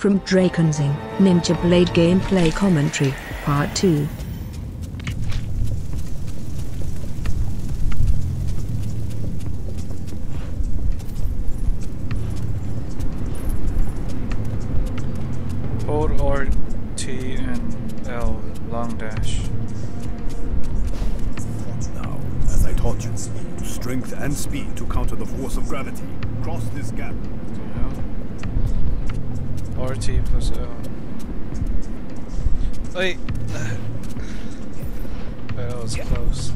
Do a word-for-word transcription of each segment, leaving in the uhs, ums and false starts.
from Drakensing, Ninja Blade Gameplay Commentary, Part two. Hold R T and L, long dash. Now, as I taught you, strength and speed to counter the force of gravity. Cross this gap. R T plus L. Wait! That was close.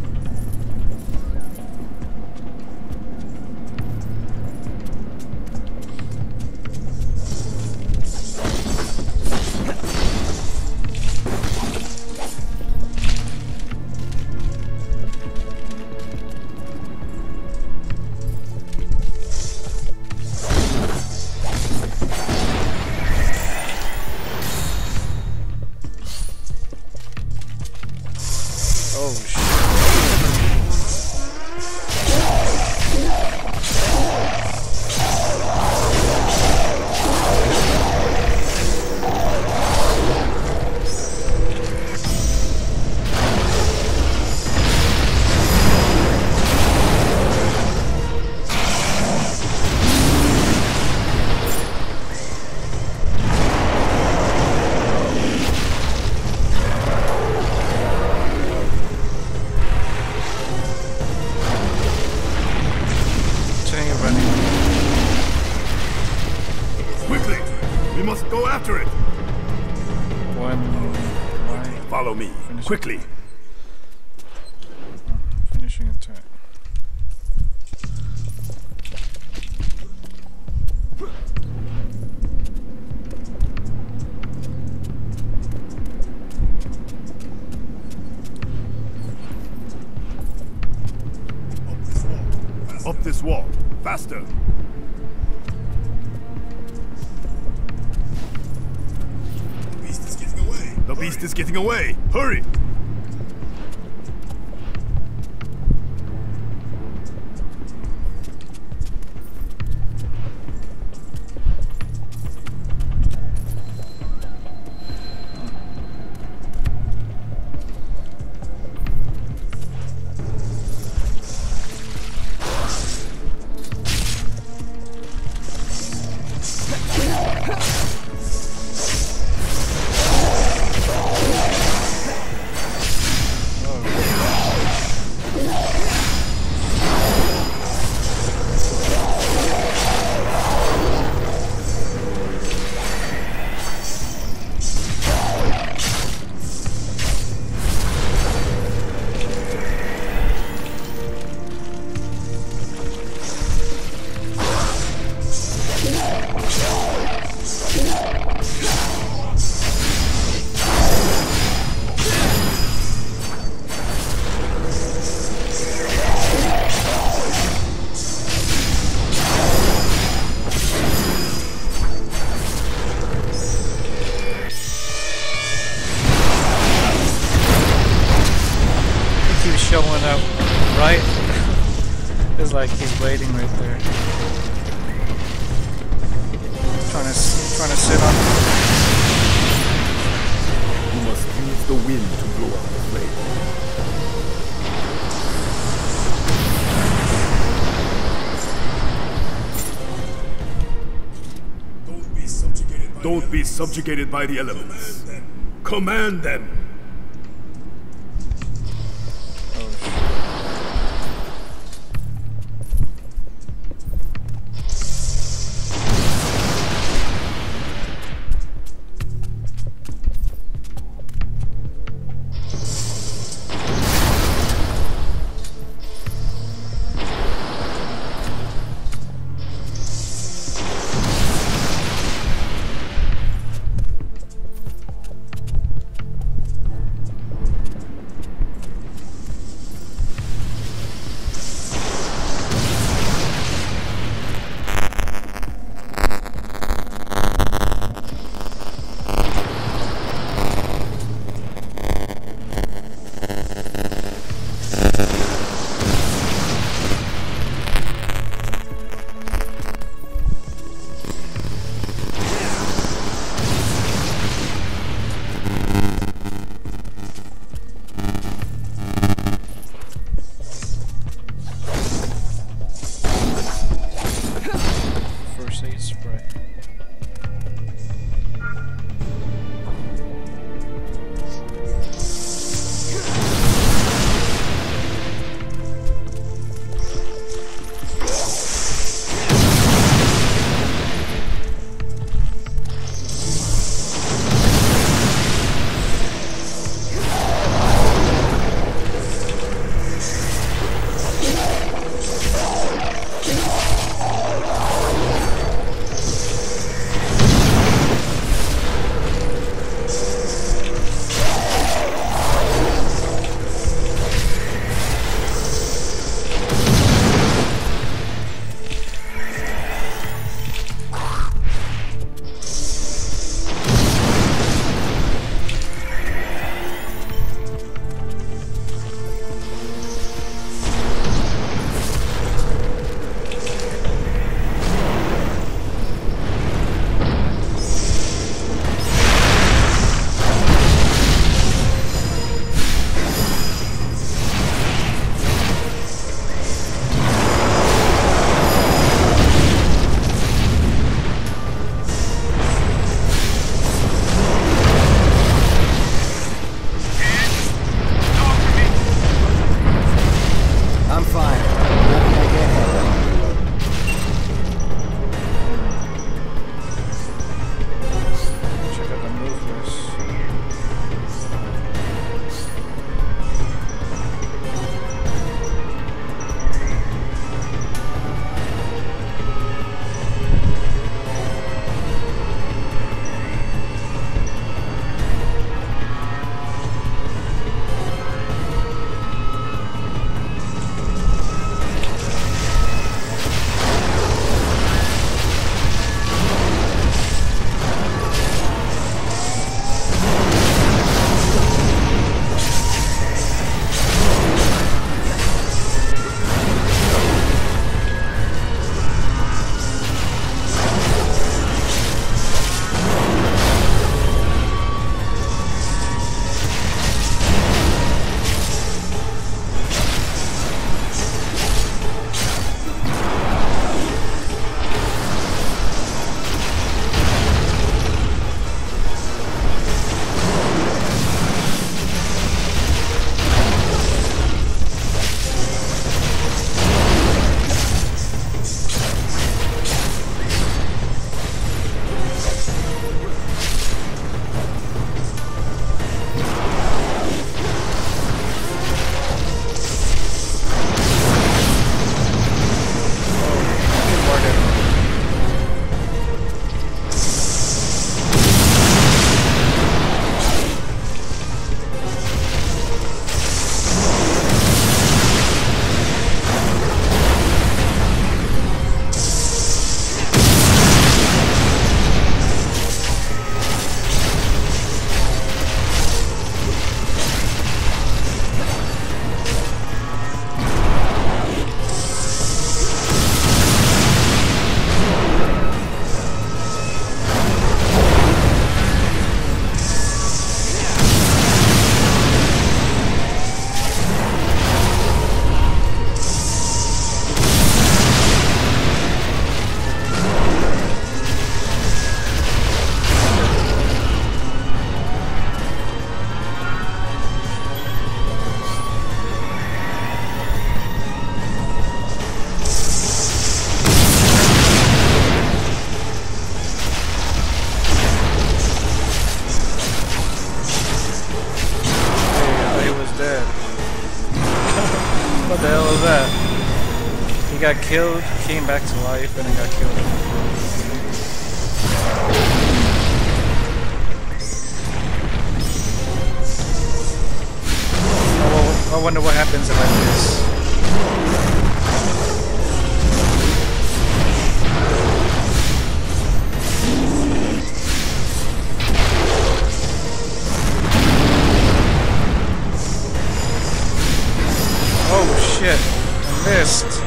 Quickly! Oh, finishing attack. Up this wall. Faster! The beast is getting away! The beast is getting away! Hurry! Showing up right. It's like he's waiting right there. Trying to trying to sit on. You must use the wind to blow up the flame. Don't be subjugated by, Don't the, be subjugated by the elements. Command them. Command them. He got killed, came back to life, and then got killed. Oh, I wonder what happens if I do this. Oh shit, I missed.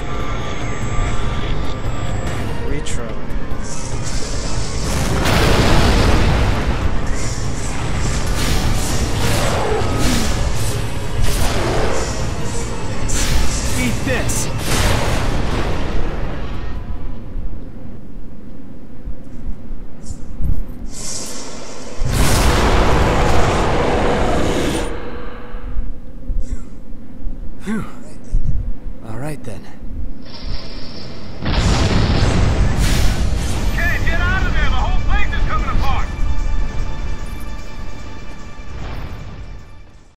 Retro. Eat this! Phew. All right then.